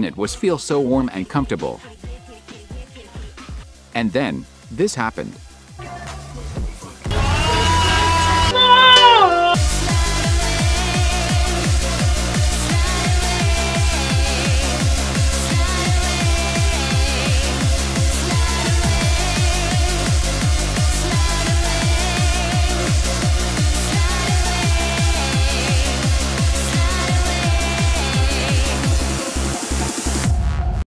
planet was feel so warm and comfortable. And then, this happened.